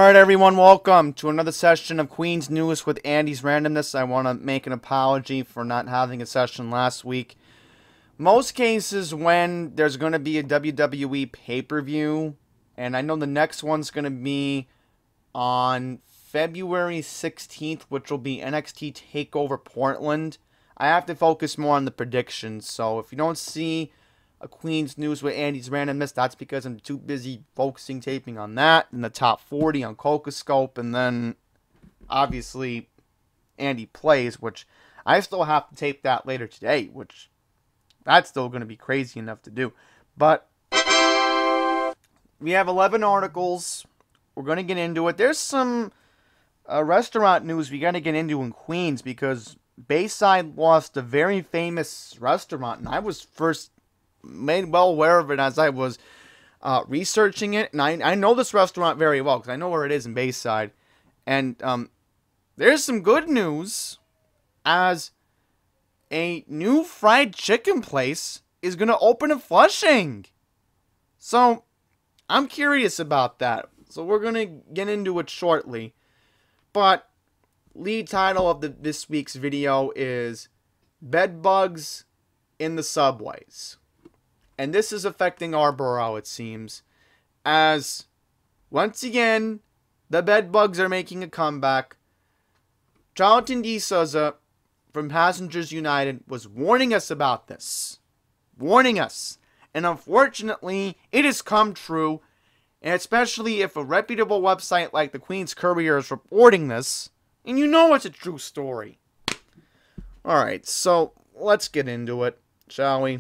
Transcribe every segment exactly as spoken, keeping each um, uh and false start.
Alright everyone, welcome to another session of Queen's News with Andy's Randomness. I want to make an apology for not having a session last week. Most cases when there's going to be a W W E pay-per-view, and I know the next one's going to be on February sixteenth, which will be N X T TakeOver Portland, I have to focus more on the predictions. So if you don't see a Queen's News with Andy's Randomness, that's because I'm too busy focusing taping on that, and the top forty on Cocoscope, and then obviously Andy Plays, which I still have to tape that later today, which that's still going to be crazy enough to do. But we have eleven articles. We're going to get into it. There's some uh, restaurant news we got to get into in Queens, because Bayside lost a very famous restaurant, and I was first made well aware of it as I was uh, researching it, and I, I know this restaurant very well, because I know where it is in Bayside, and um, there's some good news, as a new fried chicken place is going to open in Flushing. So, I'm curious about that, so we're going to get into it shortly, but lead title of the, this week's video is Bedbugs in the Subways. And this is affecting our borough, it seems, as, once again, the bedbugs are making a comeback. Charlton D. Souza from Passengers United was warning us about this. Warning us. And unfortunately, it has come true. And especially if a reputable website like the Queen's Courier is reporting this, and you know it's a true story. Alright, so let's get into it, shall we?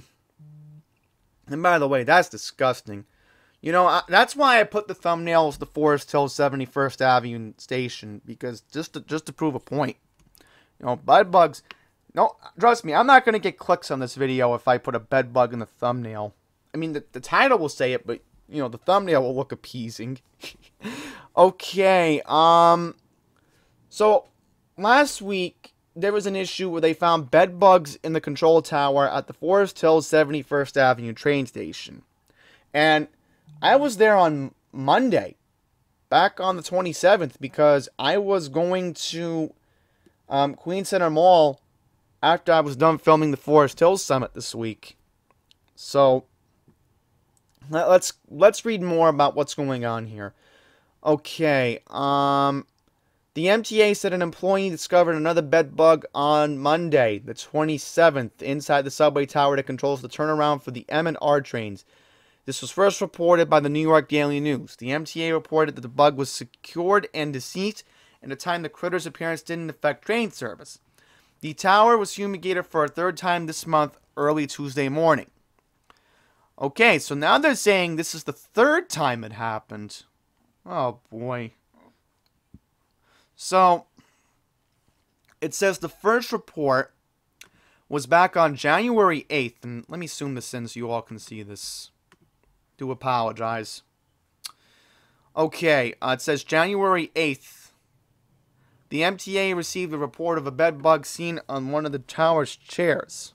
And by the way, that's disgusting. You know, I, that's why I put the thumbnail as the Forest Hill seventy-first Avenue station, because just to, just to prove a point. You know, bedbugs. No, trust me, I'm not going to get clicks on this video if I put a bedbug in the thumbnail. I mean, the, the title will say it, but, you know, the thumbnail will look appeasing. Okay, um... So, last week, there was an issue where they found bedbugs in the control tower at the Forest Hill seventy-first Avenue train station. And I was there on Monday, back on the twenty-seventh, because I was going to um, Queen Center Mall after I was done filming the Forest Hill Summit this week. So, let's, let's read more about what's going on here. Okay, um... the M T A said an employee discovered another bedbug on Monday, the twenty-seventh, inside the subway tower that controls the turnaround for the M and R trains. This was first reported by the New York Daily News. The M T A reported that the bug was secured and deceased, and at the time the critter's appearance didn't affect train service. The tower was fumigated for a third time this month, early Tuesday morning. Okay, so now they're saying this is the third time it happened. Oh boy. So, it says the first report was back on January eighth, and let me zoom this in so you all can see this. Do apologize. Okay, uh, it says January eighth. The M T A received a report of a bedbug seen on one of the tower's chairs.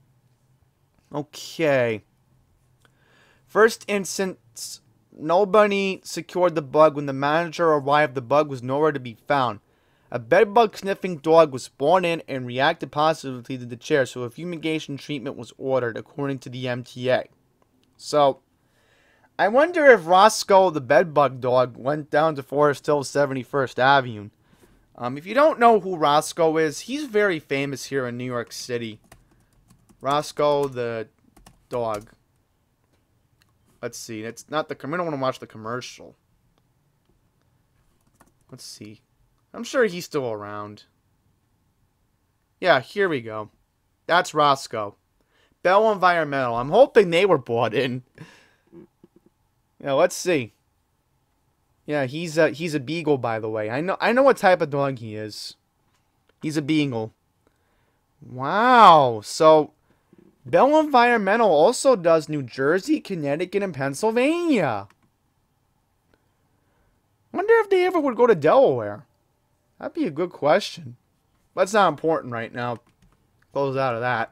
Okay. First instance, nobody secured the bug. When the manager arrived, the bug was nowhere to be found. A bedbug sniffing dog was brought in and reacted positively to the chair, so a fumigation treatment was ordered, according to the M T A. So, I wonder if Roscoe the bedbug dog went down to Forest Hill seventy-first Avenue. Um, if you don't know who Roscoe is, he's very famous here in New York City. Roscoe the dog. Let's see. It's not the. I don't want to watch the commercial. Let's see. I'm sure he's still around. Yeah, here we go. That's Roscoe. Bell Environmental. I'm hoping they were bought in. Yeah, let's see. Yeah, he's a he's a beagle, by the way. I know I know what type of dog he is. He's a beagle. Wow. So, Bell Environmental also does New Jersey, Connecticut, and Pennsylvania. Wonder if they ever would go to Delaware. That'd be a good question. But it's not important right now. Close out of that.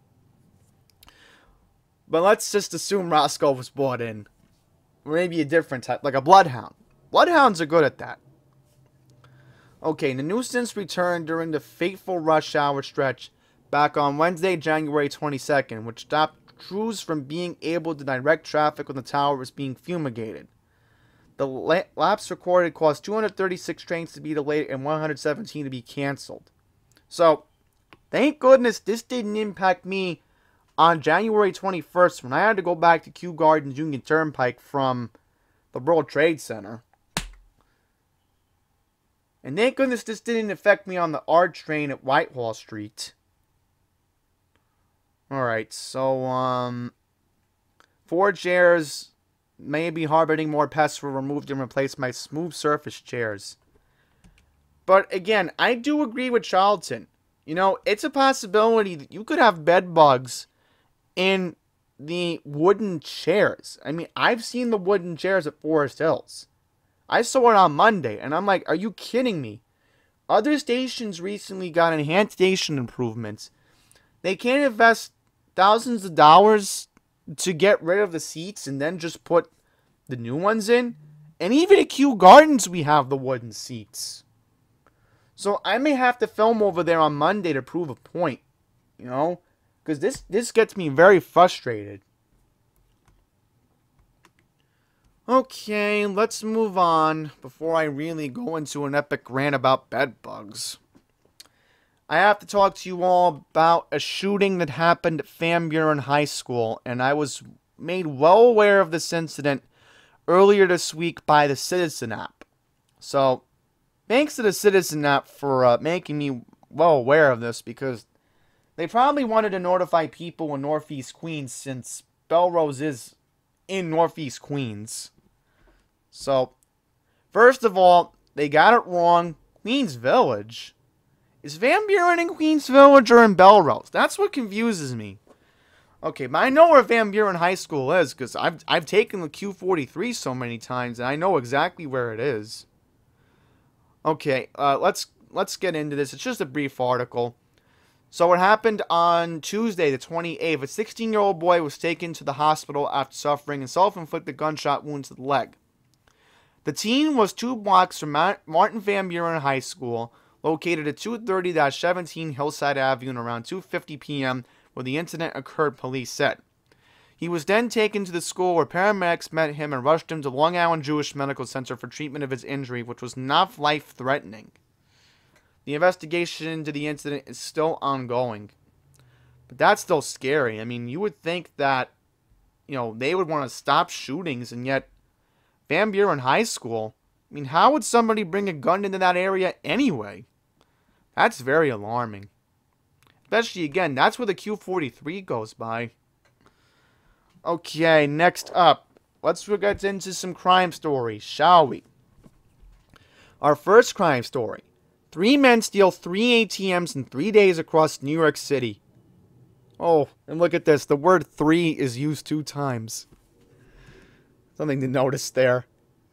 But let's just assume Roscoe was bought in. Or maybe a different type, like a bloodhound. Bloodhounds are good at that. Okay, the nuisance returned during the fateful rush hour stretch back on Wednesday, January twenty-second, which stopped crews from being able to direct traffic when the tower was being fumigated. The la- lapse recorded caused two hundred thirty-six trains to be delayed and one hundred seventeen to be canceled. So, thank goodness this didn't impact me on January twenty-first when I had to go back to Kew Gardens Union Turnpike from the World Trade Center. And thank goodness this didn't affect me on the Arch train at Whitehall Street. Alright, so, um, four chairs, maybe harboring more pests, were removed and replaced by smooth surface chairs. But again, I do agree with Charlton. You know, it's a possibility that you could have bed bugs in the wooden chairs. I mean, I've seen the wooden chairs at Forest Hills. I saw it on Monday, and I'm like, are you kidding me? Other stations recently got enhanced station improvements. They can't invest thousands of dollars to get rid of the seats and then just put the new ones in. And even at Kew Gardens, we have the wooden seats. So I may have to film over there on Monday to prove a point, you know, because this, this gets me very frustrated. Okay, let's move on before I really go into an epic rant about bed bugs. I have to talk to you all about a shooting that happened at Van Buren High School, and I was made well aware of this incident earlier this week by the Citizen app. So, thanks to the Citizen app for uh, making me well aware of this, because they probably wanted to notify people in Northeast Queens since Belrose is in Northeast Queens. So, first of all, they got it wrong. Queens Village? Is Van Buren in Queens Village or in Belrose? That's what confuses me. Okay, but I know where Van Buren High School is, because I've, I've taken the Q forty-three so many times, and I know exactly where it is. Okay, uh, let's, let's get into this. It's just a brief article. So it happened on Tuesday, the twenty-eighth. A sixteen-year-old boy was taken to the hospital after suffering a self-inflicted gunshot wound to the leg. The teen was two blocks from Martin Van Buren High School, located at two thirty seventeen Hillside Avenue around two fifty p m when the incident occurred, police said. He was then taken to the school where paramedics met him and rushed him to Long Island Jewish Medical Center for treatment of his injury, which was not life-threatening. The investigation into the incident is still ongoing. But that's still scary. I mean, you would think that, you know, they would want to stop shootings, and yet Van Buren High School, I mean, how would somebody bring a gun into that area anyway? That's very alarming. Especially, again, that's where the Q forty-three goes by. Okay, next up, let's get into some crime stories, shall we? Our first crime story. Three men steal three A T Ms in three days across New York City. Oh, and look at this. The word three is used two times. Something to notice there.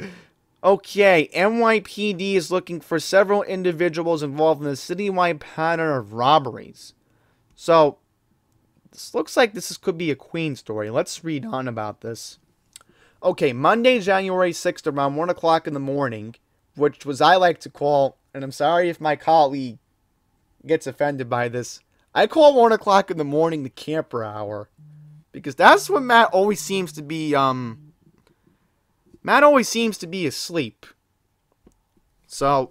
Okay, N Y P D is looking for several individuals involved in a citywide pattern of robberies. So, this looks like this could be a Queen story. Let's read on about this. Okay, Monday, January sixth, around one o'clock in the morning, which was I like to call, and I'm sorry if my colleague gets offended by this, I call one o'clock in the morning the camper hour. Because that's when Matt always seems to be, um... Matt always seems to be asleep. So,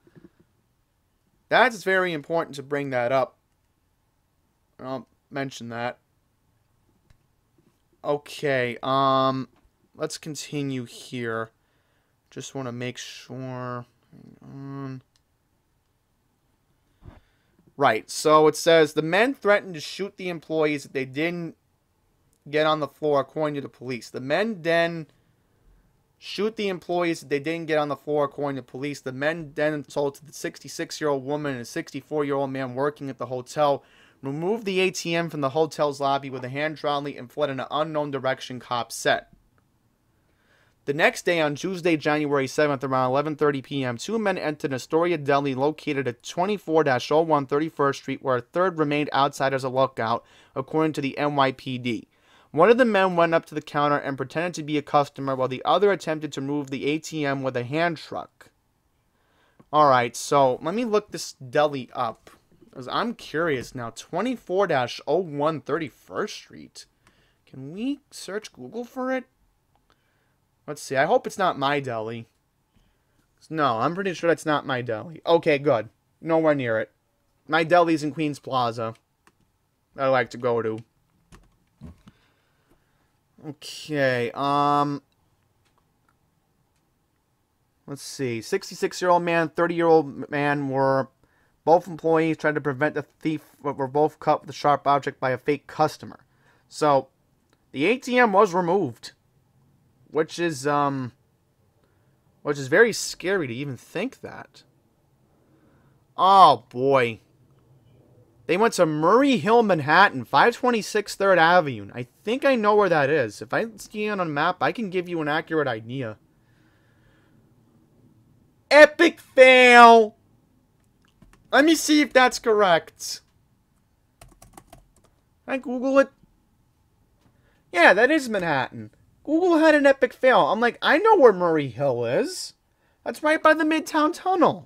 that's very important to bring that up. I'll mention that. Okay, um, let's continue here. Just want to make sure. Hang on. Right, so it says, the men threatened to shoot the employees if they didn't get on the floor, according to the police. The men then shoot the employees if they didn't get on the floor, according to police. The men then told to the sixty-six-year-old woman and a sixty-four-year-old man working at the hotel, removed the A T M from the hotel's lobby with a hand trolley and fled in an unknown direction, cops said. The next day, on Tuesday, January seventh, around eleven thirty p m, two men entered Astoria Deli located at twenty-four oh one thirty-first Street, where a third remained outside as a lookout, according to the N Y P D. One of the men went up to the counter and pretended to be a customer, while the other attempted to move the A T M with a hand truck. Alright, so let me look this deli up. Because I'm curious now. twenty-four dash oh one thirty-first Street. Can we search Google for it? Let's see. I hope it's not my deli. No, I'm pretty sure that's not my deli. Okay, good. Nowhere near it. My deli's in Queens Plaza. I like to go to. Okay, um... let's see. sixty-six-year-old man, thirty-year-old man were both employees trying to prevent the thief, but were both cut with a sharp object by a fake customer. So, the A T M was removed. Which is, um... which is very scary to even think that. Oh, boy. They went to Murray Hill, Manhattan, five twenty-six third Avenue. I think I know where that is. If I see it on a map, I can give you an accurate idea. Epic fail! Let me see if that's correct. Can I Google it? Yeah, that is Manhattan. Google had an epic fail. I'm like, I know where Murray Hill is. That's right by the Midtown Tunnel.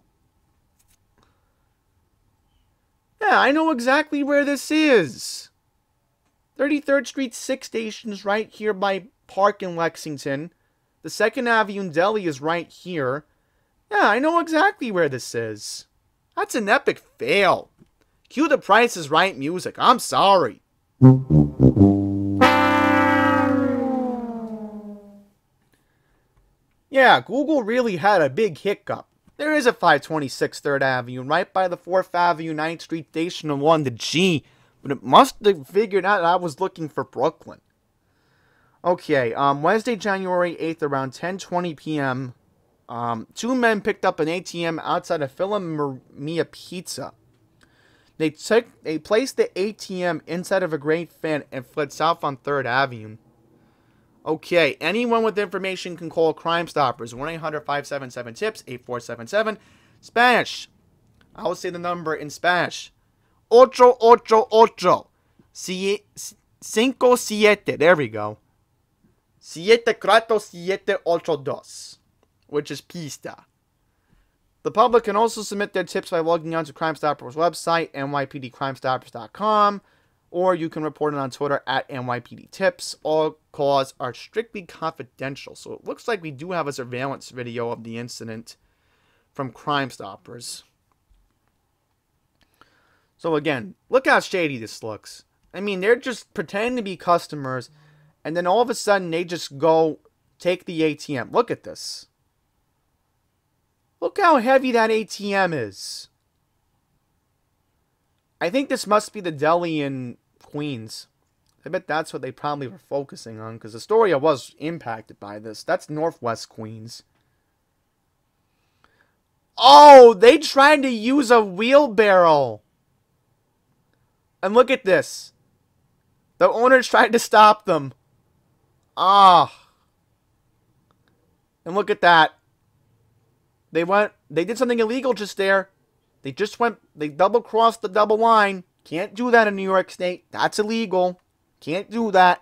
Yeah, I know exactly where this is. thirty-third Street, six stations right here by Park in Lexington. The second Avenue Deli is right here. Yeah, I know exactly where this is. That's an epic fail. Cue the Price is Right music. I'm sorry. Yeah, Google really had a big hiccup. There is a five twenty-six third Avenue right by the fourth Avenue ninth Street station along the G, but it must have figured out I was looking for Brooklyn. Okay, um, Wednesday, January eighth, around ten twenty p m, um, two men picked up an A T M outside of Philomelia Pizza. They took, they placed the A T M inside of a great fan and fled south on third Avenue. Okay, anyone with information can call Crime Stoppers, one eight hundred five seven seven TIPS, eight four seven seven. Spanish. I will say the number in Spanish. Ocho, ocho, ocho. Cinco, siete. There we go. Siete, cuatro, siete, ocho, dos. Which is pista. The public can also submit their tips by logging on to Crime Stoppers' website, N Y P D crime stoppers dot com. Or you can report it on Twitter at N Y P D Tips. All calls are strictly confidential. So it looks like we do have a surveillance video of the incident from Crime Stoppers. So again, look how shady this looks. I mean, they're just pretending to be customers. And then all of a sudden, they just go take the A T M. Look at this. Look how heavy that A T M is. I think this must be the deli in Queens. I bet that's what they probably were focusing on, because Astoria was impacted by this. That's Northwest Queens. Oh, they tried to use a wheelbarrow. And look at this. The owners tried to stop them. Ah. And look at that. They went, they did something illegal just there. They just went, they double-crossed the double line. Can't do that in New York State. That's illegal. Can't do that.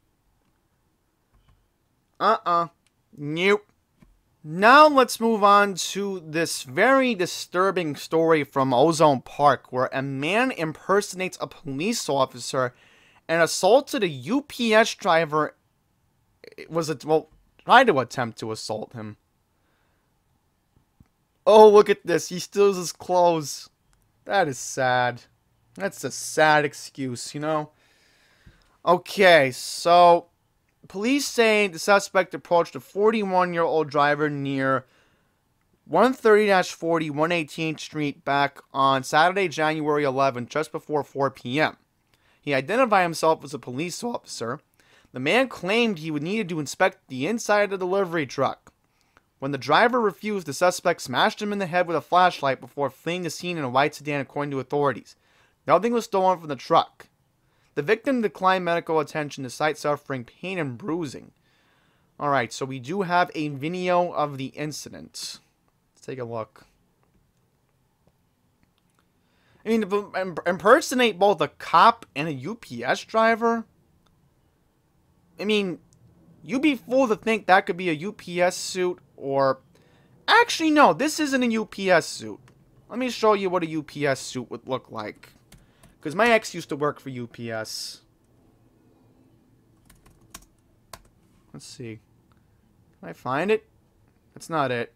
Uh-uh. Nope. Now let's move on to this very disturbing story from Ozone Park, where a man impersonates a police officer and assaulted a U P S driver. It was a, well, tried to attempt to assault him. Oh, look at this. He steals his clothes. That is sad. That's a sad excuse, you know? Okay, so police say the suspect approached a forty-one-year-old driver near one thirty forty one eighteenth Street back on Saturday, January eleventh, just before four p m He identified himself as a police officer. The man claimed he would need to inspect the inside of the delivery truck. When the driver refused, the suspect smashed him in the head with a flashlight before fleeing the scene in a white sedan, according to authorities. Nothing was stolen from the truck. The victim declined medical attention despite suffering pain and bruising. Alright, so we do have a video of the incident. Let's take a look. I mean, to impersonate both a cop and a U P S driver? I mean, you'd be fooled to think that could be a U P S suit or Actually, no, this isn't a U P S suit. Let me show you what a U P S suit would look like. Because my ex used to work for U P S. Let's see. Can I find it? That's not it.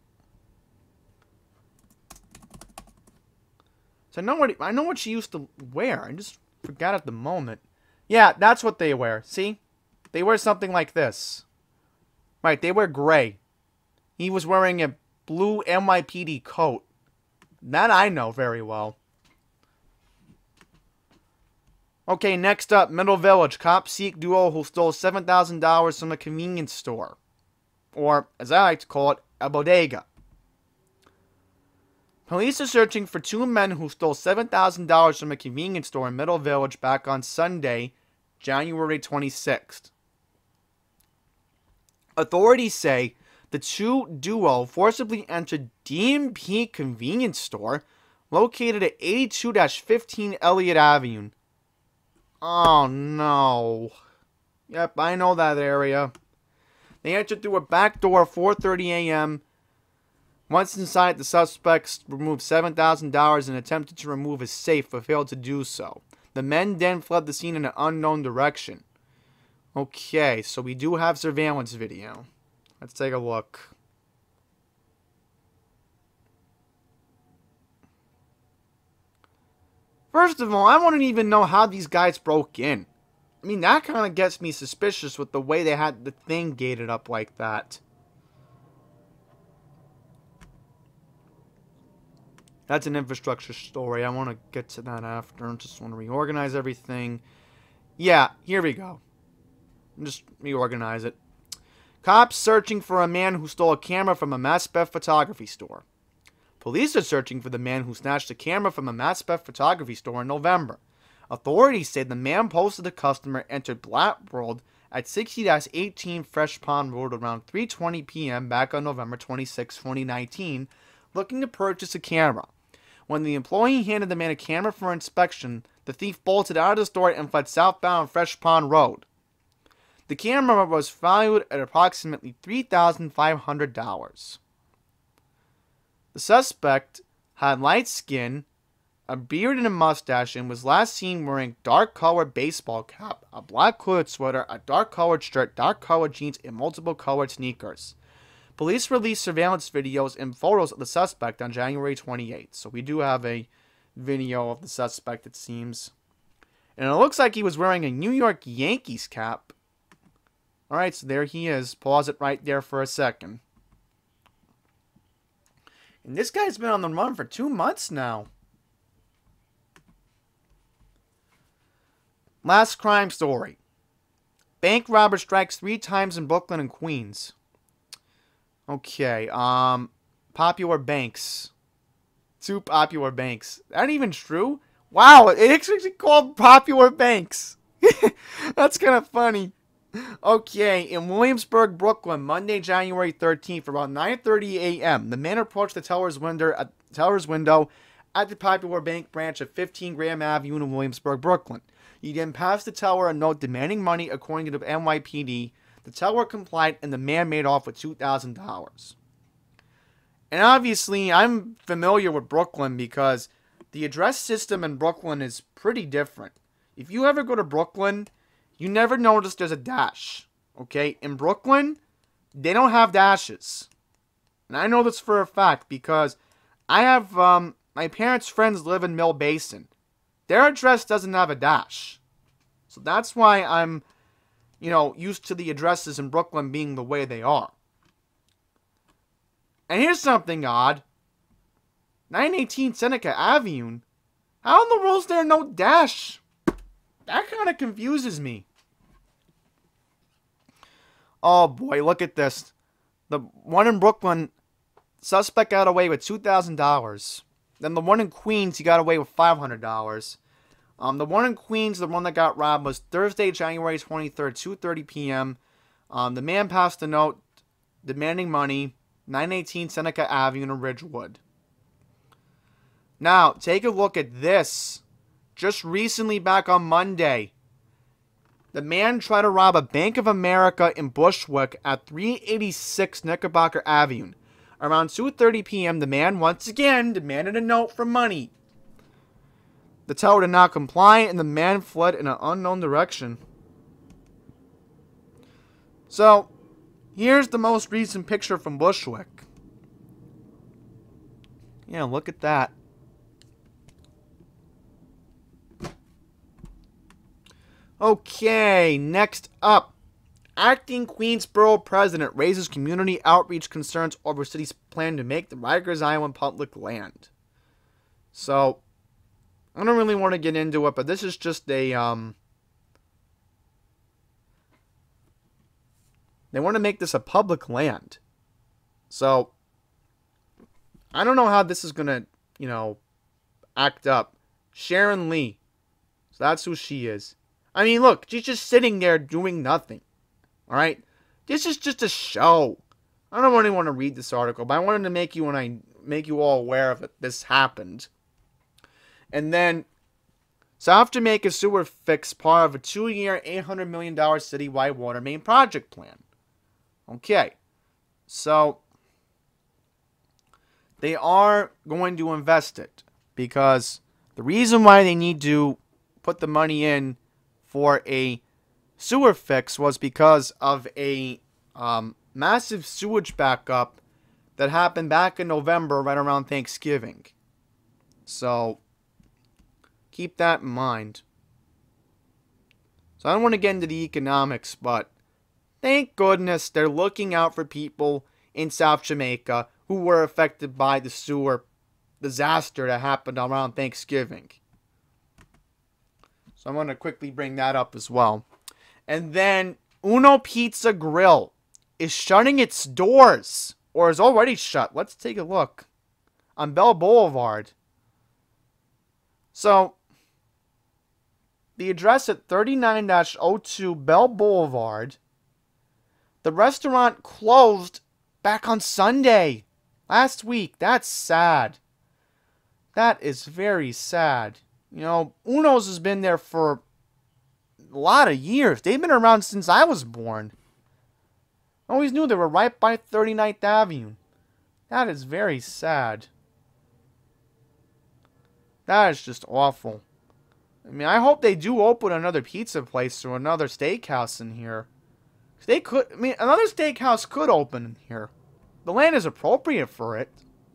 So I know what I know what she used to wear. I just forgot at the moment. Yeah, that's what they wear. See? They wear something like this. Right, they wear gray. He was wearing a blue N Y P D coat. That I know very well. Okay, next up, Middle Village. Cops seek duo who stole seven thousand dollars from a convenience store. Or, as I like to call it, a bodega. Police are searching for two men who stole seven thousand dollars from a convenience store in Middle Village back on Sunday, January twenty-sixth. Authorities say the two duo forcibly entered D and P convenience store located at eighty-two fifteen Elliott Avenue. Oh no. Yep, I know that area. They entered through a back door at four thirty a m Once inside, the suspects removed seven thousand dollars and attempted to remove his safe, but failed to do so. The men then fled the scene in an unknown direction. Okay, so we do have surveillance video. Let's take a look. First of all, I wouldn't even know how these guys broke in. I mean, that kind of gets me suspicious with the way they had the thing gated up like that. That's an infrastructure story. I want to get to that after. I just want to reorganize everything. Yeah, here we go. Just reorganize it. Cops searching for a man who stole a camera from a Maspeth photography store. Police are searching for the man who snatched a camera from a Maspeth photography store in November. Authorities say the man posted a customer entered Black World at sixty eighteen Fresh Pond Road around three twenty p m back on November twenty-sixth, twenty nineteen, looking to purchase a camera. When the employee handed the man a camera for inspection, the thief bolted out of the store and fled southbound Fresh Pond Road. The camera was valued at approximately three thousand five hundred dollars. The suspect had light skin, a beard and a mustache, and was last seen wearing dark-colored baseball cap, a black-colored sweater, a dark-colored shirt, dark-colored jeans, and multiple-colored sneakers. Police released surveillance videos and photos of the suspect on January twenty-eighth, so we do have a video of the suspect, it seems. And it looks like he was wearing a New York Yankees cap. Alright, so there he is. Pause it right there for a second. And this guy's been on the run for two months now. Last crime story. Bank robber strikes three times in Brooklyn and Queens. Okay, um, popular banks. Two popular banks. That ain't even true? Wow, it's actually called popular banks. That's kind of funny. Okay, in Williamsburg, Brooklyn, Monday, January thirteenth, around nine thirty a m, the man approached the teller's window at, teller's window at the Popular Bank branch at fifteen Graham Avenue in Williamsburg, Brooklyn. He then passed the teller a note demanding money according to the N Y P D. The teller complied, and the man made off with two thousand dollars. And obviously, I'm familiar with Brooklyn because the address system in Brooklyn is pretty different. If you ever go to Brooklyn, you never notice there's a dash. Okay? In Brooklyn, they don't have dashes. And I know this for a fact because I have, um, my parents' friends live in Mill Basin. Their address doesn't have a dash. So that's why I'm, you know, used to the addresses in Brooklyn being the way they are. And here's something odd. nine eighteen Seneca Avenue. How in the world is there no dash? That kind of confuses me. Oh boy, look at this. The one in Brooklyn, suspect got away with two thousand dollars. Then the one in Queens, he got away with five hundred dollars. Um, the one in Queens, the one that got robbed, was Thursday, January twenty-third, two thirty p m Um, the man passed a note demanding money, nine eighteen Seneca Avenue in Ridgewood. Now, take a look at this. Just recently, back on Monday, the man tried to rob a Bank of America in Bushwick at three eighty-six Knickerbocker Avenue. Around two thirty p m, the man once again demanded a note for money. The teller did not comply, and the man fled in an unknown direction. So, here's the most recent picture from Bushwick. Yeah, look at that. Okay, next up. Acting Queensboro president raises community outreach concerns over city's plan to make the Rikers Island public land. So, I don't really want to get into it, but this is just a, um... they want to make this a public land. So, I don't know how this is going to, you know, act up. Sharon Lee. So that's who she is. I mean, look, she's just sitting there doing nothing. Alright? This is just a show. I don't really want to read this article, but I wanted to make you when I make you all aware of it. This happened. And then, South Jamaica sewer fix part of a two-year, eight hundred million dollars citywide water main project plan. Okay. So, they are going to invest it. Because the reason why they need to put the money in for a sewer fix was because of a um, massive sewage backup that happened back in November right around Thanksgiving. So, keep that in mind. So I don't want to get into the economics, but thank goodness they're looking out for people in South Jamaica who were affected by the sewer disaster that happened around Thanksgiving. So I'm going to quickly bring that up as well. And then Uno Pizza Grill is shutting its doors, or is already shut. Let's take a look. On Bell Boulevard. So, the address at thirty-nine dash oh two Bell Boulevard. The restaurant closed back on Sunday. Last week. That's sad. That is very sad. You know, Uno's has been there for a lot of years. They've been around since I was born. I always knew they were right by thirty-ninth Avenue. That is very sad. That is just awful. I mean, I hope they do open another pizza place or another steakhouse in here. They could, I mean, another steakhouse could open in here. The land is appropriate for it.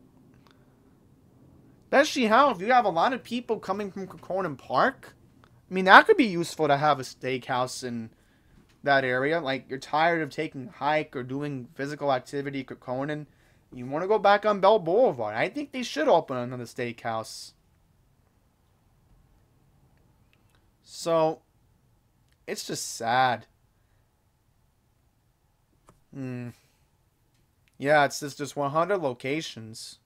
Especially how, if you have a lot of people coming from Kekkonen Park, I mean, that could be useful to have a steakhouse in that area. Like, you're tired of taking a hike or doing physical activity at Kekkonen. You want to go back on Bell Boulevard. I think they should open another steakhouse. So, it's just sad. Hmm. Yeah, it's just, just one hundred locations.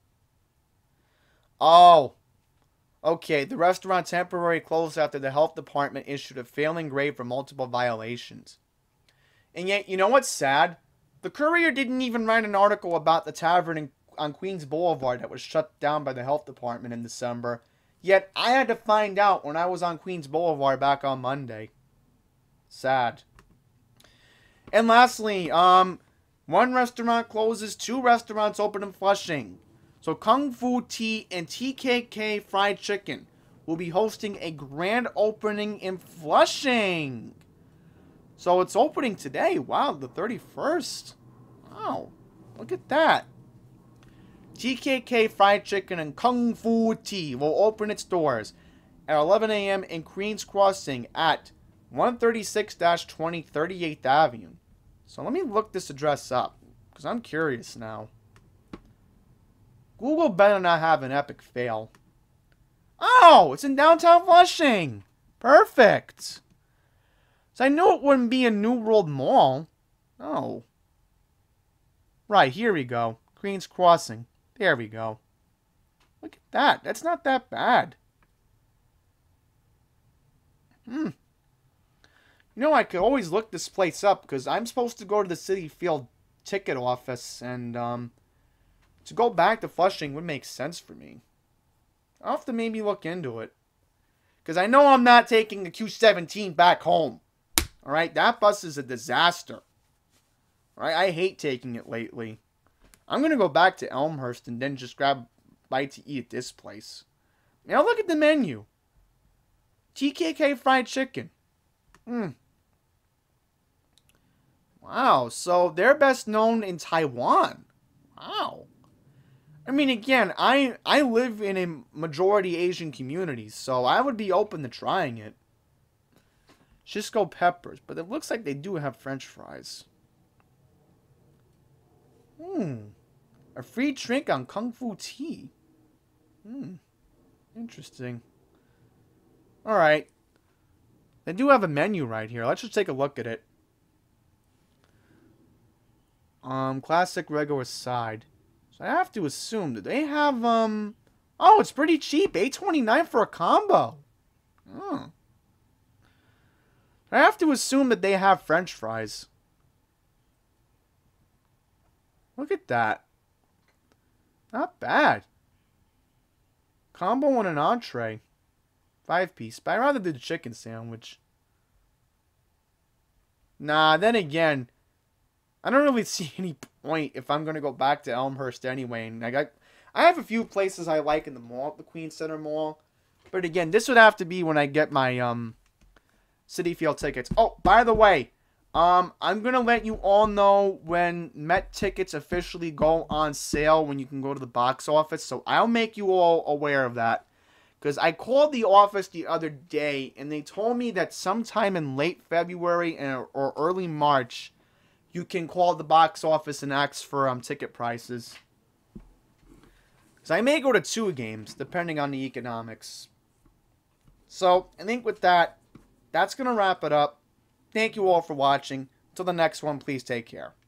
Oh. Okay, the restaurant temporarily closed after the health department issued a failing grade for multiple violations. And yet, you know what's sad? The Courier didn't even write an article about the tavern in, on Queens Boulevard that was shut down by the health department in December. Yet, I had to find out when I was on Queens Boulevard back on Monday. Sad. And lastly, um, one restaurant closes, two restaurants open in Flushing. So Kung Fu Tea and T K K Fried Chicken will be hosting a grand opening in Flushing. So it's opening today. Wow, the thirty-first. Wow, look at that. T K K Fried Chicken and Kung Fu Tea will open its doors at eleven a m in Queens Crossing at one thirty-six dash twenty thirty-eighth Avenue. So let me look this address up, because I'm curious now. Google better not have an epic fail. Oh, it's in downtown Flushing. Perfect. So I knew it wouldn't be a New World Mall. Oh. Right, here we go. Queens Crossing. There we go. Look at that. That's not that bad. Hmm. You know, I could always look this place up, because I'm supposed to go to the City Field ticket office, and, um... to go back to Flushing would make sense for me. I'll have to maybe look into it. Because I know I'm not taking the Q seventeen back home. Alright, that bus is a disaster. Alright, I hate taking it lately. I'm going to go back to Elmhurst and then just grab a bite to eat at this place. Now look at the menu. T K K fried chicken. Mm. Wow, so they're best known in Taiwan. Wow. I mean, again, I I live in a majority Asian community, so I would be open to trying it. Shisco peppers, but it looks like they do have French fries. Hmm. A free drink on Kung Fu tea. Hmm. Interesting. Alright. They do have a menu right here. Let's just take a look at it. Um, classic, regular, side. So I have to assume that they have, um... Oh, it's pretty cheap. eight twenty-nine for a combo. Oh. I have to assume that they have French fries. Look at that. Not bad. Combo and an entree. Five piece. But I'd rather do the chicken sandwich. Nah, then again, I don't really see any point if I'm going to go back to Elmhurst anyway. And I got, I have a few places I like in the mall, the Queen Center Mall. But again, this would have to be when I get my um Citi Field tickets. Oh, by the way, um, I'm going to let you all know when Met tickets officially go on sale when you can go to the box office. So I'll make you all aware of that. Because I called the office the other day, and they told me that sometime in late February and, or early March, you can call the box office and ask for um ticket prices. Because I may go to two games, depending on the economics. So, I think with that, that's going to wrap it up. Thank you all for watching. Until the next one, please take care.